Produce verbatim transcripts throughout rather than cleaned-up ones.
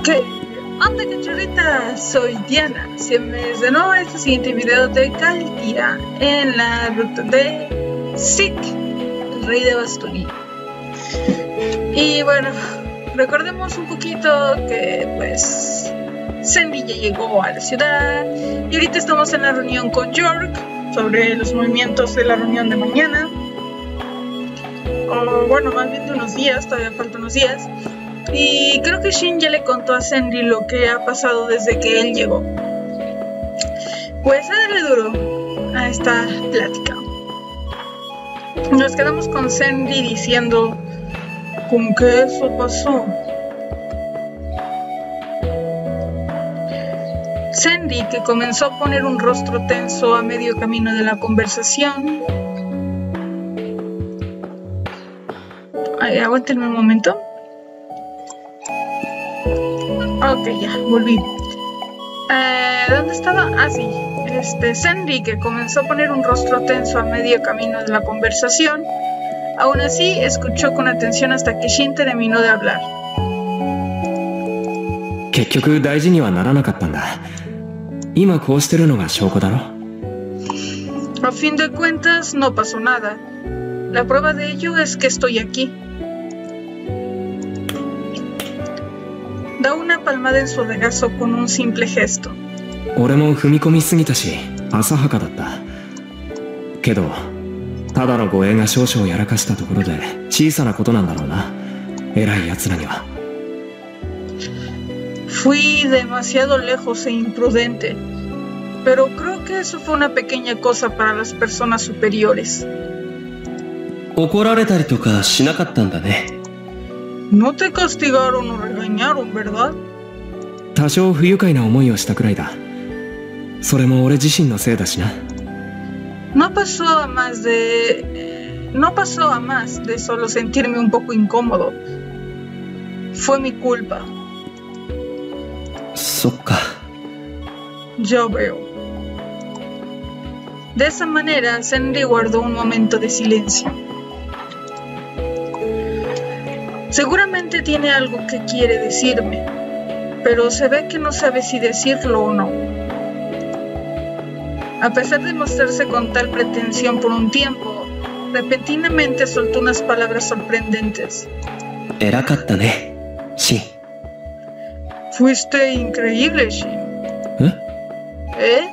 ¿Qué onda, cachorrita? Soy Diana. Siempre de nuevo a este siguiente video de Caltia en la ruta de Zeke, el rey de Bastonia. Y bueno, recordemos un poquito que pues Sandy ya llegó a la ciudad y ahorita estamos en la reunión con York sobre los movimientos de la reunión de mañana. O bueno, más bien de unos días, todavía faltan unos días. Y creo que Shin ya le contó a Sandy lo que ha pasado desde que él llegó. Pues a darle duro a esta plática. Nos quedamos con Sandy diciendo ¿con qué eso pasó? Sandy, que comenzó a poner un rostro tenso a medio camino de la conversación. Ay, aguántenme un momento. Ok, ya, volví. Eh, ¿Dónde estaba? Ah, sí. Este, Sandy, que comenzó a poner un rostro tenso a medio camino de la conversación, aún así escuchó con atención hasta que Shin terminó de hablar. A fin de cuentas, no pasó nada. La prueba de ello es que estoy aquí. Da una palmada en su regazo con un simple gesto. Fui demasiado lejos e imprudente, pero creo que eso fue una pequeña cosa para las personas superiores. No te castigaron o regañaron, ¿verdad? No pasó a más de... No pasó a más de solo sentirme un poco incómodo. Fue mi culpa. Ya veo. De esa manera, Sandy guardó un momento de silencio. Seguramente tiene algo que quiere decirme, pero se ve que no sabe si decirlo o no. A pesar de mostrarse con tal pretensión por un tiempo, repentinamente soltó unas palabras sorprendentes. Fuiste increíble, Shin. ¿Eh? ¿Eh?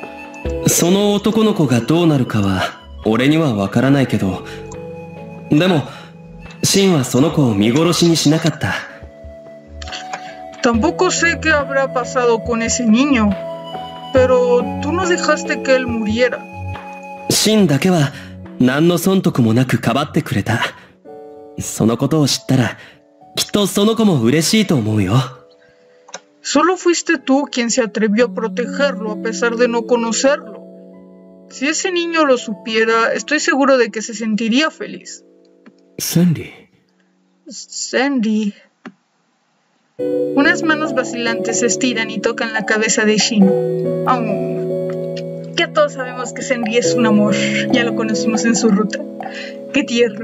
Tampoco sé qué habrá pasado con ese niño, pero tú no dejaste que él muriera. Solo fuiste tú quien se atrevió a protegerlo a pesar de no conocerlo. Si ese niño lo supiera, estoy seguro de que se sentiría feliz. Sandy. Sandy. Unas manos vacilantes se estiran y tocan la cabeza de Shin. Oh, ya todos sabemos que Sandy es un amor. Ya lo conocimos en su ruta. ¡Qué tierno!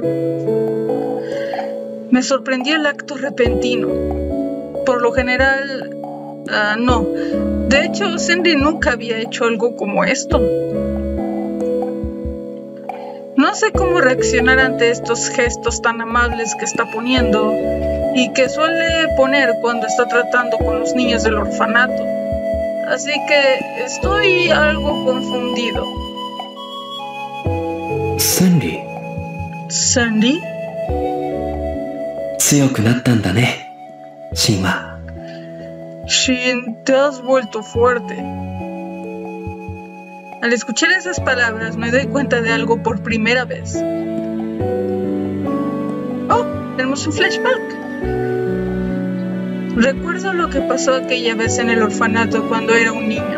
Me sorprendió el acto repentino. Por lo general, uh, no. De hecho, Sandy nunca había hecho algo como esto. No sé cómo reaccionar ante estos gestos tan amables que está poniendo y que suele poner cuando está tratando con los niños del orfanato. Así que estoy algo confundido. Sandy. ¿Sandy? Shin, te has vuelto fuerte. Al escuchar esas palabras me doy cuenta de algo por primera vez. Oh, tenemos un flashback. Recuerdo lo que pasó aquella vez en el orfanato cuando era un niño.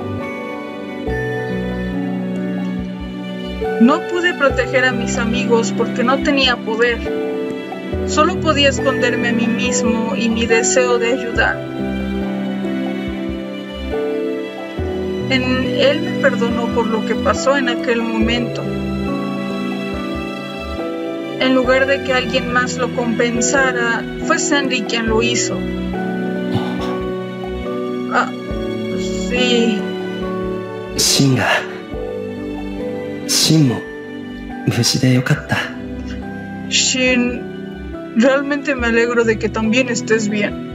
No pude proteger a mis amigos porque no tenía poder. Solo podía esconderme a mí mismo y mi deseo de ayudar. En él me perdonó por lo que pasó en aquel momento. En lugar de que alguien más lo compensara, fue Sandy quien lo hizo. Ah, sí. シンがシンも無事でよかった。 Shin, realmente me alegro de que también estés bien.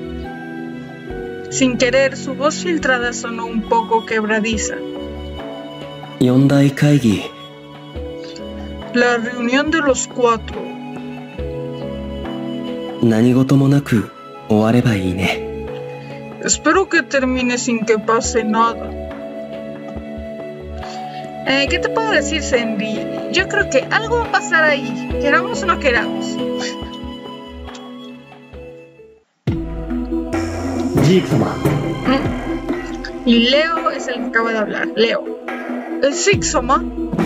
Sin querer, su voz filtrada sonó un poco quebradiza. 四大会議 La reunión de los cuatro. 何事もなく終わればいいね。 Espero que termine sin que pase nada. Eh, ¿Qué te puedo decir, Senri? Yo creo que algo va a pasar ahí, queramos o no queramos. ジーク様 Mm. Y Leo es el que acaba de hablar. Leo. ¿El Six-sama?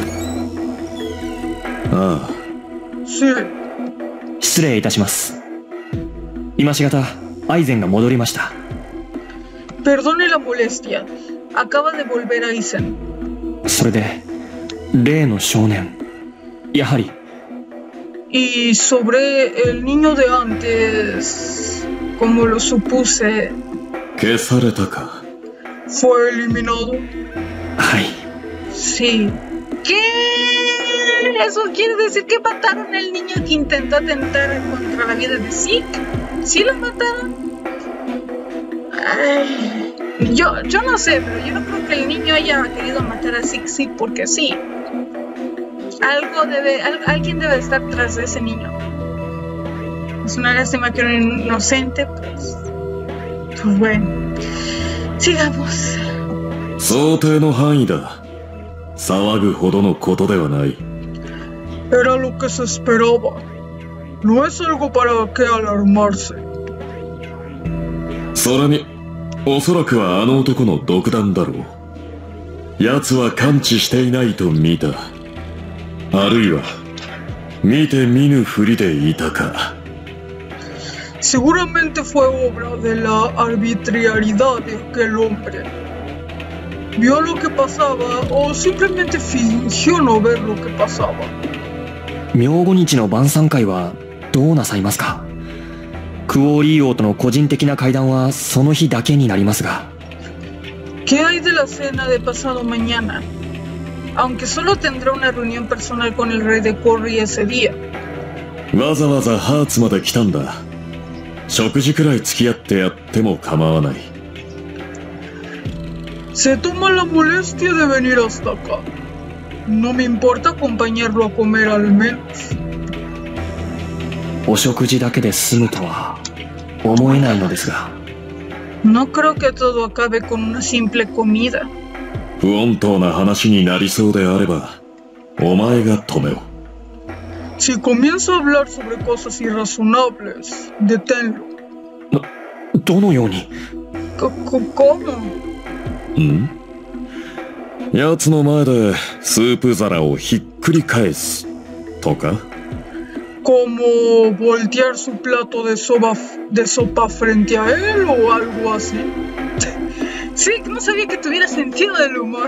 ああ Sí. 失礼いたします。今しがたアイゼンが戻りました。 Perdone la molestia. Acaba de volver a Aizen. それで例の少年やはり Y sobre el niño de antes, como lo supuse, 消されたか。 fue eliminado. はい Sí. ¿Qué? ¿Eso quiere decir que mataron al niño que intentó atentar contra la vida de Zeke? ¿Sí lo mataron? Ay, yo, yo no sé, pero yo no creo que el niño haya querido matar a Zeke, sí, porque sí. Algo debe, al, alguien debe estar tras de ese niño. Es una lástima que era un inocente, pues. Pues bueno. Sigamos. 想定の範囲だ。騒ぐほどのことではない。 Era lo que se esperaba. No es algo para que alarmarse. それに、おそらくはあの男の独断だろう。奴は感知していないと見た。あるいは、見て見ぬふりでいたか。 Seguramente fue obra de la arbitrariedad de aquel hombre. Vio lo que pasaba o simplemente fingió no ver lo que pasaba. 明後日の晩餐会はどうなさいますか。クオーリー王との個人的な会談はその日だけになりますが。 ¿Qué hay de la cena de pasado mañana? Aunque solo tendrá una reunión personal con el rey de Corry ese día. わざわざハーツまで来たんだ。食事くらい付き合ってやっても構わない。 Se toma la molestia de venir hasta acá. No me importa acompañarlo a comer al menos. お食事だけで済むとは思えないのですが。 No creo que todo acabe con una simple comida. 不穏当な話になりそうであれば、お前が止めろ。 Si comienza a hablar sobre cosas irrazonables, deténlo. どのように。 Co- co- ¿Cómo? ん？奴の前でスープ皿をひっくり返すとか？ ¿Como voltear su plato de sopa, de sopa frente a él o algo así? Sí, no sabía que tuviera sentido del humor.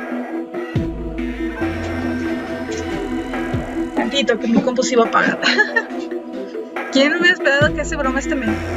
Tantito, que mi compu se iba a apagar. ¿Quién hubiera esperado que hace broma este men?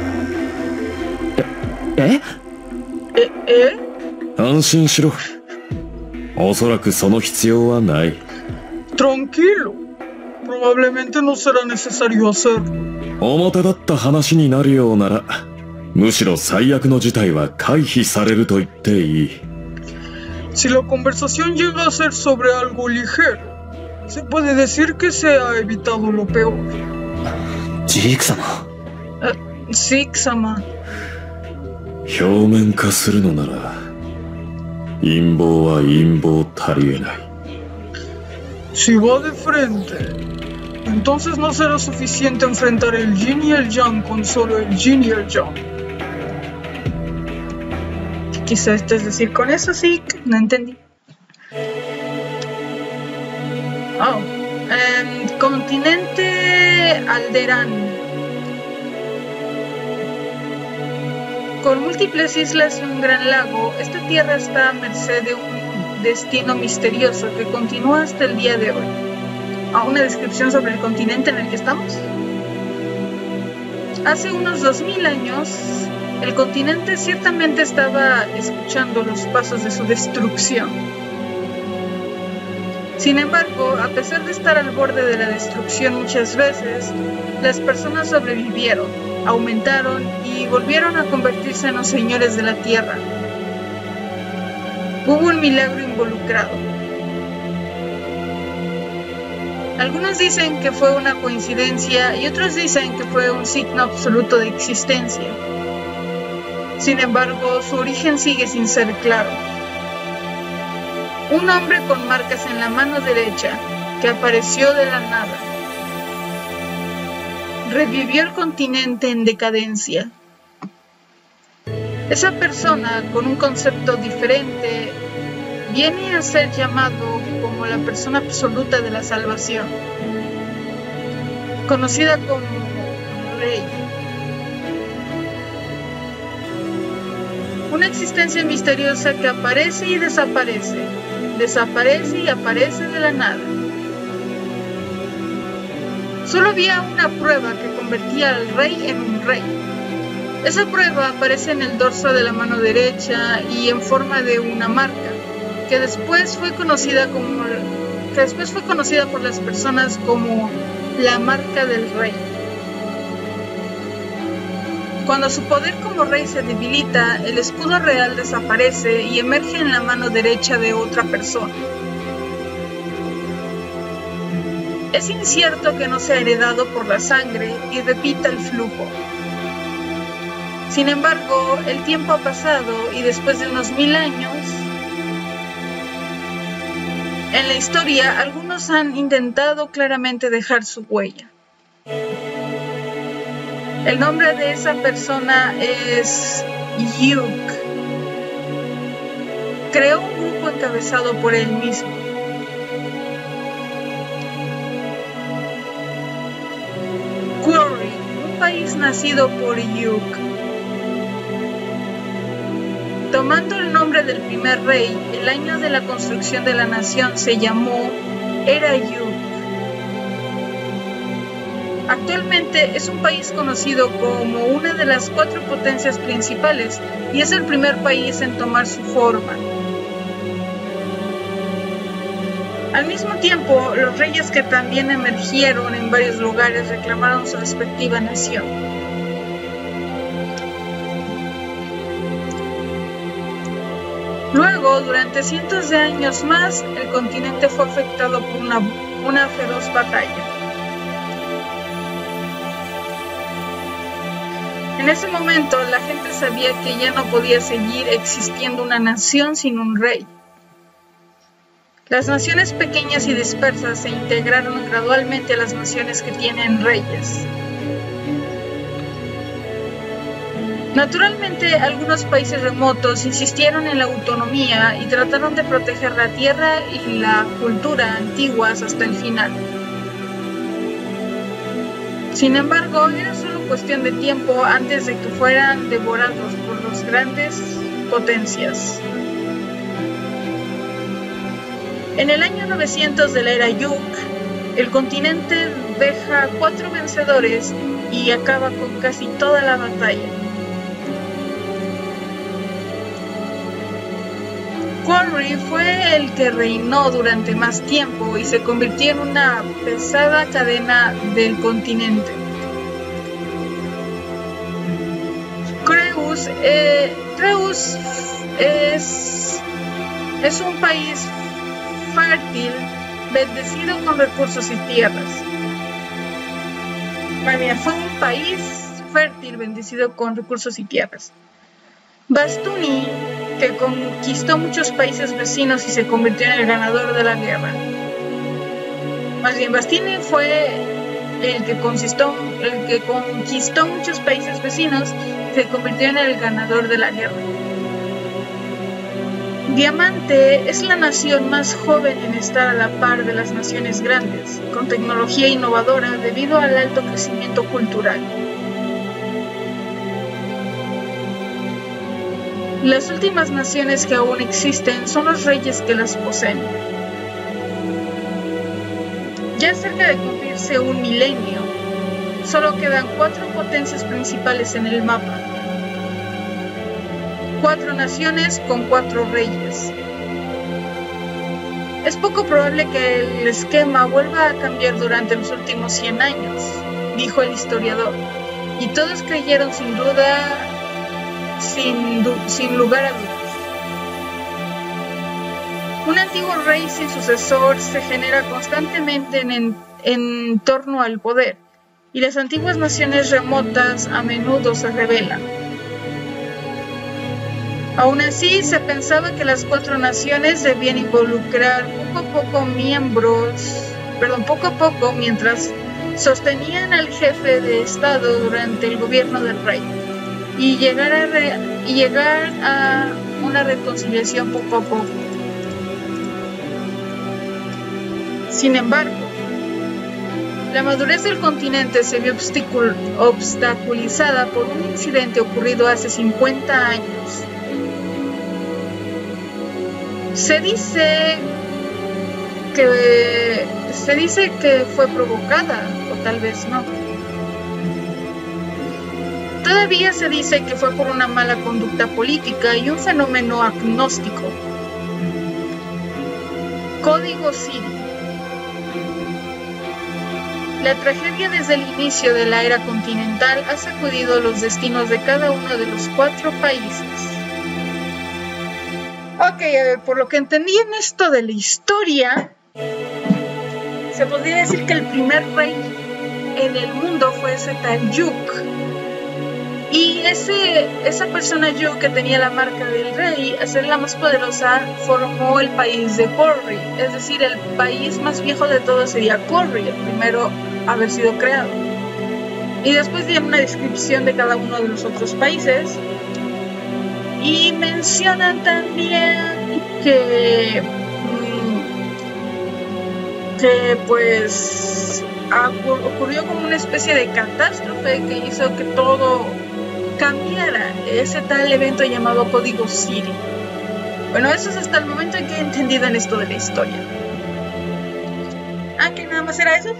え ¿Eh? ¿Eh? 安心しろ。おそらくその必要はない。 Tranquilo. Probablemente no será necesario hacerlo. 表立った話になるようなら、むしろ最悪の事態は回避されると言っていい。 Si la conversación llega a ser sobre algo ligero, se puede decir que se ha evitado lo peor. ジーク様。 Zeke-sama. 表面化するのなら、陰謀は陰謀足りえない。 Si va de frente, entonces no será suficiente enfrentar el yin y el yang con solo el yin y el yang. ¿Qué quiso esto es decir con eso, Zeke? No entendí. Oh. Eh, continente Alderaan. Con múltiples islas y un gran lago, esta tierra está a merced de un destino misterioso que continúa hasta el día de hoy. ¿A una descripción sobre el continente en el que estamos? Hace unos dos mil años, el continente ciertamente estaba escuchando los pasos de su destrucción. Sin embargo, a pesar de estar al borde de la destrucción muchas veces, las personas sobrevivieron, aumentaron y volvieron a convertirse en los señores de la tierra. Hubo un milagro involucrado. Algunos dicen que fue una coincidencia y otros dicen que fue un signo absoluto de existencia. Sin embargo, su origen sigue sin ser claro. Un hombre con marcas en la mano derecha que apareció de la nada. Revivió el continente en decadencia. Esa persona con un concepto diferente viene a ser llamado como la persona absoluta de la salvación, conocida como Rey. Una existencia misteriosa que aparece y desaparece, desaparece y aparece de la nada. Solo había una prueba que convertía al rey en un rey. Esa prueba aparece en el dorso de la mano derecha y en forma de una marca, que después fue conocida como, que después fue conocida por las personas como la marca del rey. Cuando su poder como rey se debilita, el escudo real desaparece y emerge en la mano derecha de otra persona. Es incierto que no sea heredado por la sangre y repita el flujo. Sin embargo, el tiempo ha pasado y después de unos mil años, en la historia, algunos han intentado claramente dejar su huella. El nombre de esa persona es Yuk. Creó un grupo encabezado por él mismo. Quarry, un país nacido por Yuk. Tomando el nombre del primer rey, el año de la construcción de la nación se llamó Era Yuk. Actualmente es un país conocido como una de las cuatro potencias principales y es el primer país en tomar su forma. Al mismo tiempo, los reyes que también emergieron en varios lugares reclamaron su respectiva nación. Luego, durante cientos de años más, el continente fue afectado por una, una feroz batalla. En ese momento, la gente sabía que ya no podía seguir existiendo una nación sin un rey. Las naciones pequeñas y dispersas se integraron gradualmente a las naciones que tienen reyes. Naturalmente, algunos países remotos insistieron en la autonomía y trataron de proteger la tierra y la cultura antiguas hasta el final. Sin embargo, era solo cuestión de tiempo antes de que fueran devorados por las grandes potencias. En el año novecientos de la era Yuk, el continente deja cuatro vencedores y acaba con casi toda la batalla. Quarry fue el que reinó durante más tiempo y se convirtió en una pesada cadena del continente. Creus, eh, Creus es, es un país fértil, bendecido con recursos y tierras. Vaya, fue un país fértil, bendecido con recursos y tierras. Bastuni, que conquistó muchos países vecinos y se convirtió en el ganador de la guerra. Más bien, Bastuni fue el que, conquistó, el que conquistó muchos países vecinos y se convirtió en el ganador de la guerra. Diamante es la nación más joven en estar a la par de las naciones grandes, con tecnología innovadora debido al alto crecimiento cultural. Las últimas naciones que aún existen son los reyes que las poseen. Ya cerca de cumplirse un milenio, solo quedan cuatro potencias principales en el mapa. cuatro naciones con cuatro reyes. Es poco probable que el esquema vuelva a cambiar durante los últimos cien años, dijo el historiador, y todos creyeron sin duda, sin, du sin lugar a dudas. Un antiguo rey sin sucesor se genera constantemente en, en, en torno al poder, y las antiguas naciones remotas a menudo se rebelan. Aún así, se pensaba que las cuatro naciones debían involucrar poco a poco miembros, perdón, poco a poco mientras sostenían al jefe de Estado durante el gobierno del rey y llegar a, re, y llegar a una reconciliación poco a poco. Sin embargo, la madurez del continente se vio obstaculizada por un incidente ocurrido hace cincuenta años. Se dice que se dice que fue provocada, o tal vez no. Todavía se dice que fue por una mala conducta política y un fenómeno agnóstico. Código Ciri. La tragedia desde el inicio de la era continental ha sacudido los destinos de cada uno de los cuatro países. Ok, a ver, por lo que entendí en esto de la historia, se podría decir que el primer rey en el mundo fue ese tal Yuk. Y ese, esa persona Yuk, que tenía la marca del rey, a ser la más poderosa, formó el país de Corri. Es decir, el país más viejo de todos sería Corri, el primero a haber sido creado. Y después viene una descripción de cada uno de los otros países. Y mencionan también que, que pues ocurrió como una especie de catástrofe que hizo que todo cambiara, ese tal evento llamado Código Ciri. Bueno, eso es hasta el momento en que he entendido en esto de la historia. Ah, que nada más era eso.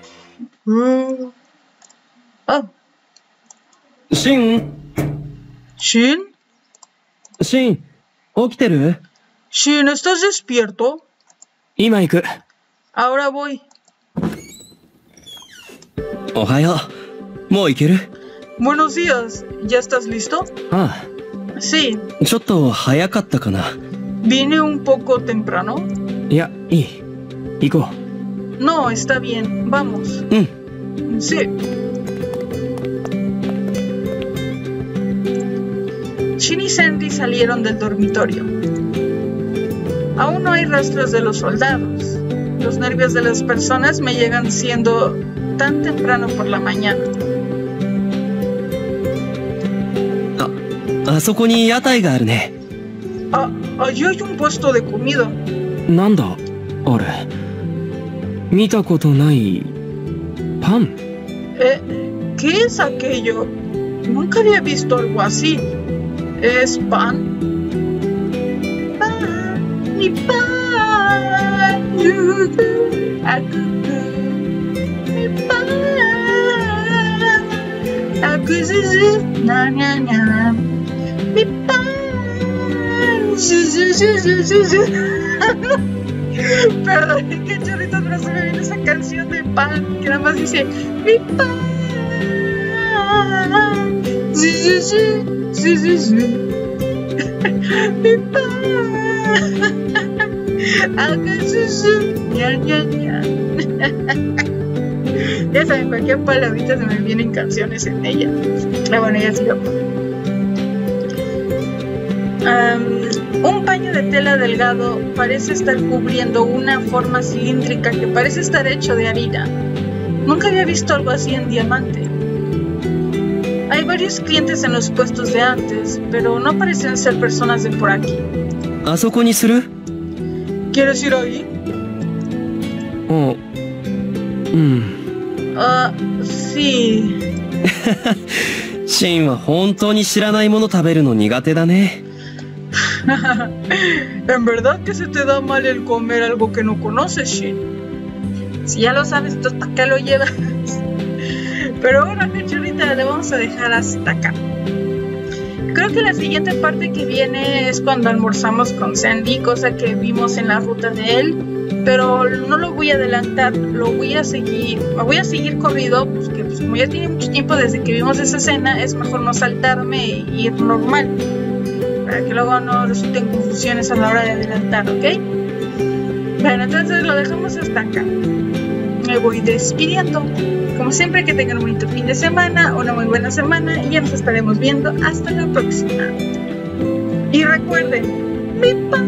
Oh. Shin. Shin. Shin, ¿okiteru? Shin, ¿estás despierto? Ima iku. Ahora voy. Ohayo. ¿Mou ikeru? Buenos días. ¿Ya estás listo? Ah. Sí. Chotto hayakatta kana. ¿Vine un poco temprano? Ya, ii. Ikou. No, está bien. Vamos. Mm. Sí. Shin y Sandy salieron del dormitorio. Aún no hay rastros de los soldados. Los nervios de las personas me llegan siendo tan temprano por la mañana. Ah, あそこに屋台があるね。 Ah, allí hay un puesto de comida. なんだあれ。見たことないパン。 Eh, ¿qué es aquello? Nunca había visto algo así. ¿Es pan? Pan, mi pan, yuju, akuku, mi pan, akuzuzu, na na na, mi pan, zuzu, zuzu, zuzu. Perdón, qué chorritos, pero se me viene esa canción de pan que nada más dice mi pan, zuzu. Sí, sí, sí. Mi pan. Acá sí, sí. Ña, ña, ña. Ya saben, cualquier palabrita se me vienen canciones en ella. Ah, bueno, ya sigamos. Um, un paño de tela delgado parece estar cubriendo una forma cilíndrica que parece estar hecho de harina. Nunca había visto algo así en diamante. Hay varios clientes en los puestos de antes, pero no parecen ser personas de por aquí. ¿Aそこにする? ¿Quieres ir ahí? Oh. Mm. Ah, sí. Shin は本当に知らないもの食べるの苦手だね。 En verdad que se te da mal el comer algo que no conoces, Shin. Si ya lo sabes, entonces ¿para qué lo llevas? Pero bueno, cachorrita, le vamos a dejar hasta acá. Creo que la siguiente parte que viene es cuando almorzamos con Sandy, cosa que vimos en la ruta de él, pero no lo voy a adelantar, lo voy a seguir, me voy a seguir corrido, pues que pues, como ya tiene mucho tiempo desde que vimos esa escena, es mejor no saltarme e ir normal, para que luego no resulten confusiones a la hora de adelantar, ¿ok? Bueno, entonces lo dejamos hasta acá. Me voy despidiendo. Como siempre, que tengan un bonito fin de semana, una muy buena semana y ya nos estaremos viendo hasta la próxima. Y recuerden, mi paz.